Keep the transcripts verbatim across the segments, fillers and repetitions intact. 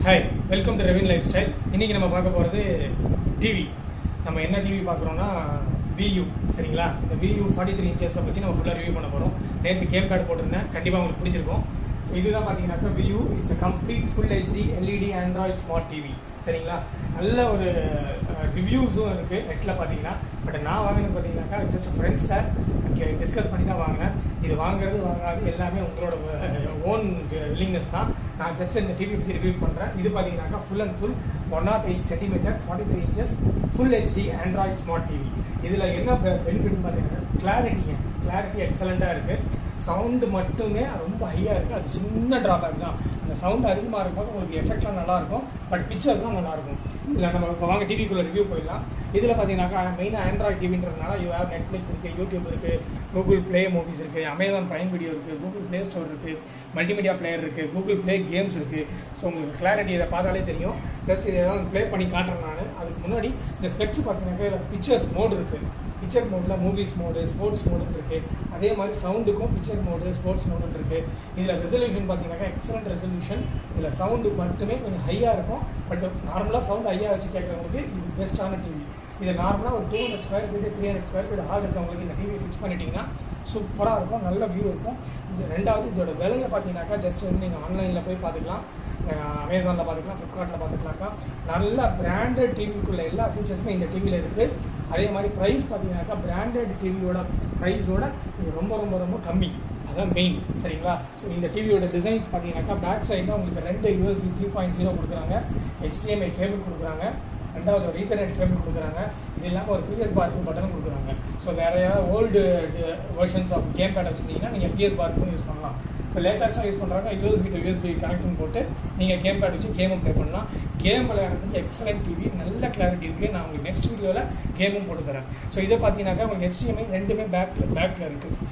Hi, welcome to ரெவின் lifestyle. இன்றைக்கி நம்ம பார்க்க போகிறது டிவி. நம்ம என்ன டிவி பார்க்குறோன்னா வியூ, சரிங்களா? இந்த வியூ ஃபார்ட்டி த்ரீ இன்ச்சஸை பற்றி நம்ம ஃபுல்லாக ரிவ்யூ பண்ண போகிறோம். நேற்று கேம் கார்டு போட்டிருந்தேன், கண்டிப்பாக உங்களுக்கு பிடிச்சிருக்கும். ஸோ இதுதான் பார்த்தீங்கன்னாக்கா view. It's a complete full HD LED Android smart TV, சரிங்களா? நல்ல ஒரு ரிவ்யூஸும் இருக்குது நெட்டில் பார்த்தீங்கன்னா. பட் நான் வாங்கினது பார்த்தீங்கன்னாக்கா ஜஸ்ட் ஃப்ரெண்ட்ஸ் சார் இங்கே டிஸ்கஸ் பண்ணி தான் வாங்கினேன். இது வாங்குறது வாங்காது எல்லாமே உங்களோட ஓன் வில்லிங்னஸ் தான். நான் ஜஸ்ட் இந்த டிவி பற்றி ரிவ்யூ பண்ணுறேன். இது பார்த்தீங்கன்னாக்கா full and full one nought eight centimetre forty three inches full HD Android smart TV. இதில் என்ன பெனிஃபிட்னு பார்த்தீங்கன்னா கிளாரிட்டிங்க கிளாரிட்டி எக்ஸலண்ட்டாக இருக்குது. சவுண்டு மட்டுமே ரொம்ப ஹையாக இருக்குது, அது சின்ன ட்ராபேக் தான். அந்த சவுண்டு அதிகமாக இருக்கும்போது உங்களுக்கு எஃபெக்ட்லாம் நல்லாயிருக்கும், பட் பிக்சர்ஸ்லாம் நல்லாயிருக்கும். இதில் நம்ம இப்போ வாங்க டிவிக்குள்ளே ரிவ்யூ போயிடலாம். இதில் பார்த்தீங்கன்னாக்கா மெயினாக ஆண்ட்ராய்ட் டிவின்றதுனால யூ ஹேவ் நெட்ஃப்ளிக்ஸ் இருக்குது, யூடியூப் இருக்குது, கூகுள் ப்ளே மூவிஸ் இருக்குது, அமேசான் ப்ரைம் வீடியோ இருக்குது, கூகுள் ப்ளே ஸ்டோர் இருக்குது, மல்டிமீடியா பிளேயர் இருக்குது, கூகுள் ப்ளே கேம்ஸ் இருக்குது. ஸோ உங்களுக்கு கிளாரிட்டி இதை பார்த்தாலே தெரியும். ஜஸ்ட் இதை ஏதாவது ப்ளே பண்ணி காட்டுறேன் நான். அதுக்கு முன்னாடி இந்த ஸ்பெக்ஸ் பார்த்தீங்கன்னாக்கா இதில் பிக்சர்ஸ் மோடு இருக்குது. பிக்சர் மோடில் மூவிஸ் மோடு, ஸ்போர்ட்ஸ் மோடுன்னு இருக்குது. அதே மாதிரி சவுண்டுக்கும் பிக்சர் மோடு, ஸ்போர்ட்ஸ் மோடுன்னு இருக்குது. இதில் ரெசல்யூஷன் பார்த்தீங்கன்னாக்கா எக்ஸலண்ட் ரெசல்யூஷன். இதில் சவுண்டு மட்டுமே கொஞ்சம் ஹையாக இருக்கும். பட் நார்மலாக சவுண்டு ஹையாக வச்சு கேட்குறவங்களுக்கு இது பெஸ்ட்டான டிவி. இதை நார்மலாக ஒரு two hundred square feet three hundred square feet hall இருக்கவங்களுக்கு இந்த டிவி ஃபிக்ஸ் பண்ணிட்டீங்கன்னா சூப்பராக இருக்கும், நல்ல வியூ இருக்கும். இது ரெண்டாவது இதோட விலையை பார்த்தீங்கன்னாக்கா ஜஸ்ட் வந்து நீங்கள் ஆன்லைனில் போய் பார்த்துக்கலாம், அமேசானில் பார்த்துக்கலாம், ஃப்ளிப்கார்ட்டில் பார்த்துக்கலாக்கா. நல்ல பிராண்டட் டிவிக்குள்ள எல்லா ஃபீச்சர்ஸுமே இந்த டிவியில் இருக்குது. அதே மாதிரி ப்ரைஸ் பார்த்தீங்கன்னாக்கா பிராண்டட் டிவியோட ப்ரைஸோட இது ரொம்ப ரொம்ப ரொம்ப கம்மி, அதான் மெயின், சரிங்களா? ஸோ இந்த டிவியோட டிசைன்ஸ் பார்த்தீங்கன்னாக்கா பேக் சைடில் உங்களுக்கு ரெண்டு யூஎஸ்பி த்ரீ பாயிண்ட் ஜீரோ கொடுக்குறாங்க, ஹெச்டிஎம்ஐ கேபிள் கொடுக்குறாங்க, ரெண்டாவது ஒரு ஈத்தர்நெட் கேபிள் கொடுக்குறாங்க. இது இல்லாமல் ஒரு பிஎஸ் பார்க்கு பட்டனும் கொடுக்குறாங்க. ஸோ வேறு ஏதாவது old versions of game pad வச்சுருந்தீங்கன்னா நீங்கள் பிஎஸ் பார்க்கும் யூஸ் பண்ணலாம். இப்போ லேட்டஸ்ட்டாக யூஸ் பண்ணுறாங்க யூஎஸ்பி டு யூஎஸ்பி கனெக்டிங் போட்டு நீங்கள் கேம் பேட் வச்சு கேமும் ப்ளே பண்ணலாம். கேம் விளையாடுறதுக்கு எக்ஸலண்ட் டிவி, நல்ல கிளாரிட்டி இருக்குது. நான் உங்களுக்கு நெக்ஸ்ட் வீடியோவில் கேமும் போட்டு தரேன். ஸோ இதை பார்த்தீங்கன்னாக்கா உங்களுக்கு ஹெச்டிஎம்ஐ ரெண்டுமே பேக்கில் பேக்கில் இருக்குது.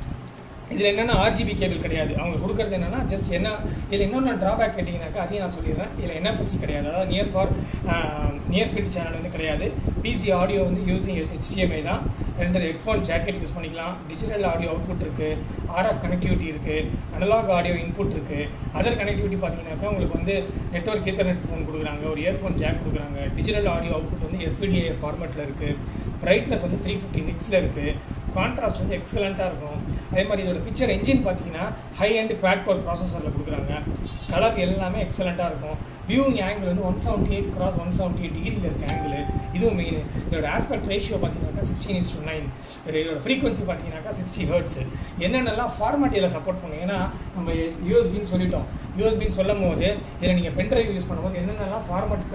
இதில் என்னென்னா ஆர்ஜிபி கேபிள் கிடையாது. அவங்க கொடுக்குறது என்னென்னா ஜஸ்ட் என்ன இதில் இன்னொன்று ட்ராபேக் கேட்டிங்கனாக்கா அதையும் நான் சொல்லிடுறேன். இதில் என்எஃப்சி கிடையாது, அதாவது near far near fit channel வந்து கிடையாது. பிசி ஆடியோ வந்து யூஸிங் ஹெச்டிஎம்ஐ தான். ரெண்டு ஹெட்ஃபோன் ஜாக்கெட் யூஸ் பண்ணிக்கலாம். டிஜிட்டல் ஆடியோ அவுட்புட் இருக்குது, ஆர்எஃப் கனெக்டிவிட்டி இருக்குது, அனலாக் ஆடியோ இன்புட் இருக்குது. அதர் கனெக்டிவிட்டி பார்த்தீங்கன்னாக்கா உங்களுக்கு வந்து நெட்வொர்க் ஈத்தர்நெட் ஃபோன் கொடுக்குறாங்க, ஒரு இயர்ஃபோன் ஜாக் கொடுக்குறாங்க. டிஜிட்டல் ஆடியோ அவுட்புட் வந்து எஸ்பிடிஏ ஃபார்மேட்டில் இருக்குது. பிரைட்னஸ் வந்து த்ரீ ஃபிஃப்டி நிக்ஸில் இருக்குது. கான்ட்ராஸ்ட் வந்து எக்ஸலண்ட்டாக இருக்கும். அதே மாதிரி இதோட பிக்சர் என்ஜின் பார்த்தீங்கன்னா ஹை அண்ட் குவாட் கோர் ப்ராசஸரில் கொடுக்குறாங்க. கலர் எல்லாமே எக்ஸலண்ட்டாக இருக்கும். வியூவிங் ஆங்கிள் வந்து one seventy eight cross one seventy eight டிகிரியில் இருக்க ஆங்கிள், இதுவும் மெயின். இதோட ஆஸ்பெக்ட் ரேஷியோ பார்த்தீங்கன்னாக்கா சிக்ஸ்டீன் இஸ் டு நைன். இதோட ஃப்ரீக்வன்சி பார்த்தீங்கன்னாக்கா சிக்ஸ்டி ஹர்ட்ஸ். என்னென்னலாம் ஃபார்மேட் இதில் சப்போர்ட் பண்ணும், ஏன்னா நம்ம யூஎஸ்பின்னு சொல்லிட்டோம். யூஎஸ்பின்னு சொல்லும் போது இதில் நீங்கள் பென்ட்ரைவ் யூஸ் பண்ணும்போது என்னென்னலாம் ஃபார்மேட்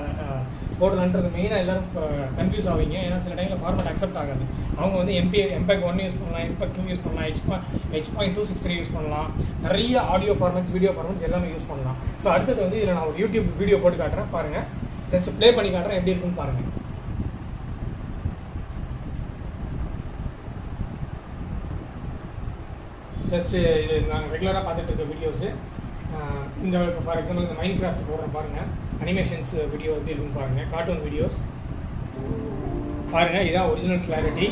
போடலான்றது மெயினாக எல்லோரும் கன்ஃபியூஸ் ஆவீங்க. ஏன்னா சில டைமில் ஃபார்மேட் அக்செப்ட் ஆகாது. அவங்க வந்து எம்பி எம்பெக் ஒன் யூஸ் பண்ணலாம், எம்பெக் டூ யூஸ் பண்ணலாம், H H point two six three use பண்ணலாம். நிறைய ஆடியோ ஃபார்மேட்ஸ், வீடியோ ஃபார்மேட்ஸ் எல்லாமே யூஸ் பண்ணலாம். ஸோ அடுத்தது வந்து இதில் நான் ஒரு யூடியூப் வீடியோ போட்டு காட்டுறேன், பாருங்கள். ஜஸ்ட் ப்ளே பண்ணி காட்டுறேன், எப்படி இருக்குன்னு பாருங்கள். ஜஸ்ட்டு இது நாங்கள் ரெகுலராக பார்த்துட்டு இருக்க வீடியோஸு. இந்த ஃபார் எக்ஸாம்பிள் இந்த மைண்ட் கிராஃப்ட் போடுற பாருங்கள், அனிமேஷன்ஸ் வீடியோ எப்படி இருக்குன்னு பாருங்கள், கார்ட்டூன் வீடியோஸ் பாருங்கள். இதுதான் ஒரிஜினல் கிளாரிட்டி.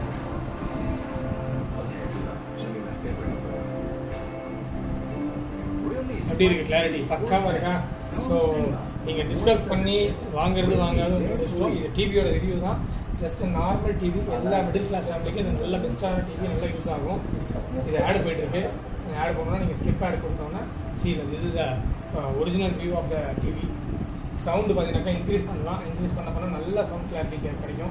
எப்படி இருக்குது கிளாரிட்டி, பக்காவாக இருக்கா? ஸோ நீங்கள் டிஸ்கஸ் பண்ணி வாங்குறது வாங்காது இஷ்டம். இது டிவியோட ரிவ்யூ தான். ஜஸ்ட் நார்மல் டிவி, எல்லா மிடில் கிளாஸ் ஃபேமிலிக்கும் இது நல்ல பெஸ்ட்டான டிவி, நல்லா யூஸ் ஆகும். இது ஆடு போய்ட்டுருக்கு. ஆடு போகணுன்னா நீங்கள் ஸ்கிப் ஆடு கொடுத்தோன்னா see this is a original view of the TV. Sound பார்த்தீங்கன்னாக்கா இன்க்ரீஸ் பண்ணலாம். இன்க்ரீஸ் பண்ண பண்ணால் நல்ல சவுண்ட் கிளாரிட்டி கிடைக்கும்.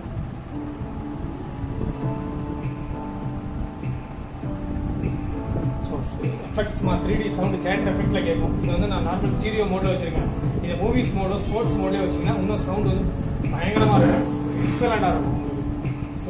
ஸோ எஃபெக்ட்ஸ்மா த்ரீ டி சவுண்டு தேட்டர் எஃபெக்டில் கேட்கும். இது வந்து நான் நார்மல் ஸ்டீரியோ மோடில் வச்சுருக்கேன். இது மூவிஸ் மோடோ ஸ்போர்ட்ஸ் மோடே வச்சிங்கன்னா இன்னும் சவுண்டு வந்து பயங்கரமாக இருக்கும், எக்ஸலண்ட்டாக இருக்கும் உங்களுக்கு. ஸோ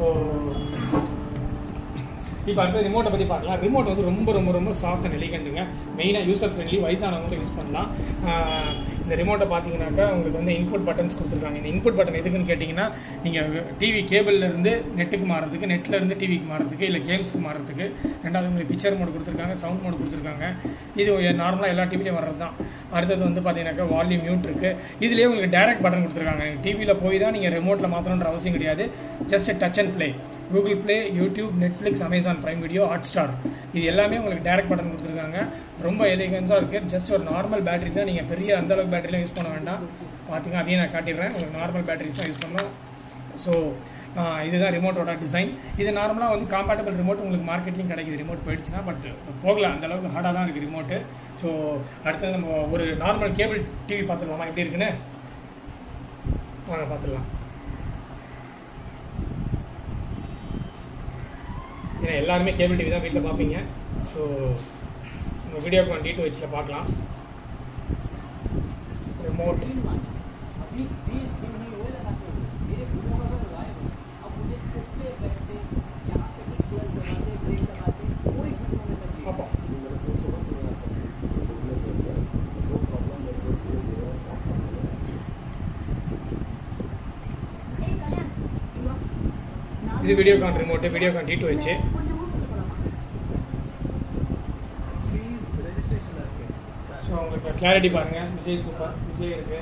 இப்போ அடுத்த ரிமோட்டை பற்றி பார்க்கலாம். ரிமோட் வந்து ரொம்ப ரொம்ப ரொம்ப சாஃப்ட் அண்ட் எலிகண்ட்டுங்க. மெயினாக யூசர் ஃப்ரெண்ட்லி, வயசானவங்க யூஸ் பண்ணலாம். இந்த ரிமோட்டை பார்த்தீங்கன்னாக்கா உங்களுக்கு வந்து இன்புட் பட்டன்ஸ் கொடுத்துருக்காங்க. இந்த இன்புட் பட்டன் எதுக்குன்னு கேட்டிங்கன்னா நீங்கள் டிவி கேபிள்லேருந்து நெட்டுக்கு மாறதுக்கு, நெட்லேருந்து டிவிக்கு மாறதுக்கு, இல்லை கேம்ஸ்க்கு மாறதுக்கு. ரெண்டாவது உங்களுக்கு பிக்சர் மோடு கொடுத்துருக்காங்க, சவுண்ட் மோடு கொடுத்துருக்காங்க. இது நார்மலாக எல்லா டிவிலையும் வர்றது தான். அடுத்தது வந்து பார்த்தீங்கன்னாக்கா வால்யூம் மியூட் இருக்குது. இதுலேயே உங்களுக்கு டேரக்ட் பட்டன் கொடுத்துருக்காங்க. நீங்கள் டிவியில் போய் தான் நீங்கள் ரிமோட்டில் மாற்றணுன்ற அவசியம் கிடையாது. Just touch and play. Google play, YouTube, Netflix, Amazon prime video, Hotstar இது எல்லாமே உங்களுக்கு டேரக்ட் பட்டன் கொடுத்துருக்காங்க. ரொம்ப எலிகன்ஸாக இருக்குது. ஜஸ்ட் ஒரு நார்மல் பேட்டரி தான், நீங்கள் பெரிய அந்தளவுக்கு பேட்டரிலாம் யூஸ் பண்ண வேண்டாம். பார்த்தீங்கன்னா அதையும் நான் காட்டிடுறேன். உங்களுக்கு நார்மல் பேட்டரிஸ் தான் யூஸ் பண்ணலாம். ஸோ இதுதான் ரிமோட்டோட டிசைன். இது நார்மலாக வந்து காம்பேட்டபிள் ரிமோட் உங்களுக்கு மார்க்கெட்லையும் கிடைக்குது. ரிமோட் போயிடுச்சுன்னா பட் போகலாம், அந்தளவுக்கு ஹார்டாக தான் இருக்குது ரிமோட்டு. ஸோ அடுத்தது நம்ம ஒரு நார்மல் கேபிள் டிவி பார்த்துக்கலாமா எப்படி இருக்குன்னு வாங்க பார்த்துடலாம். ஏன்னா எல்லாருமே கேபிள் டிவி தான் வீட்டில் பார்ப்பீங்க. ஸோ நம்ம வீடியோக்கான் டி டூ ஹெச்சில் பார்க்கலாம். ரிமோட் இது Videocon remote, Videocon D two H. So உங்களுக்கு கிளாரிட்டி பாருங்கள். விஜய் சூப்பர், விஜய் இருக்குது.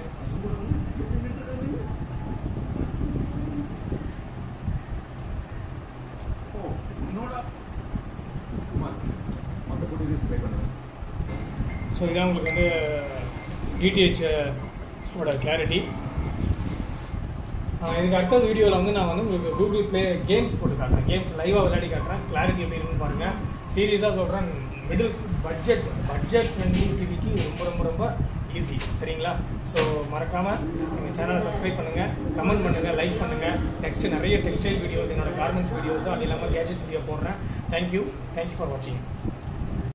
ஸோ இதான் உங்களுக்கு வந்து டிடிஹெச் ஓட கிளாரிட்டி. இதுக்கு அடுத்த வீடியோவில் வந்து நான் வந்து உங்களுக்கு கூகுள் ப்ளே கேம்ஸ் போட்டு காட்டுறேன். கேம்ஸ் லைவாக விளையாடி காட்டுறேன். கிளாரிட்டி எப்படி இருக்குன்னு பாருங்கள். சீரியஸாக சொல்கிறேன், மிடில் பட்ஜெட் பட்ஜெட் ஃப்ரெண்ட்லி டிவிக்கு ரொம்ப ரொம்ப ரொம்ப ஈஸி. சரிங்களா? ஸோ மறக்காமல் எங்கள் சேனலை சப்ஸ்கிரைப் பண்ணுங்கள், கமெண்ட் பண்ணுங்கள், லைக் பண்ணுங்கள். நெக்ஸ்ட்டு நிறைய டெக்ஸ்டைல் வீடியோஸ், என்னோடய கார்மெண்ட்ஸ் வீடியோஸ், அது இல்லாமல் கேஜெட்ஸ் வீடியோ போடுறேன். தேங்க்யூ தேங்க்யூ ஃபார் வாட்சிங்.